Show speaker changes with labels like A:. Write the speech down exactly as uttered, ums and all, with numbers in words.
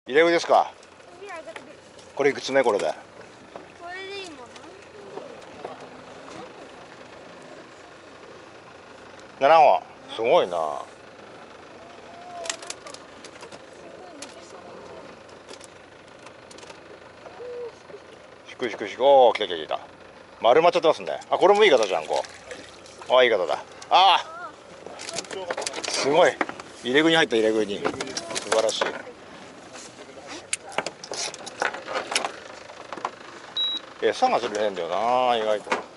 A: 入れ具ですか。これいくつ目これで。
B: これでいいもん
A: ななほん。すごいな。しくしくしく。おお、来た来た来た。丸まっちゃってますね。あ、これもいい方じゃんこう。あ、いい方だ。ああ、すごい。入れ具に入った入れ具に。素晴らしい。餌が釣れねえんだよな、意外と。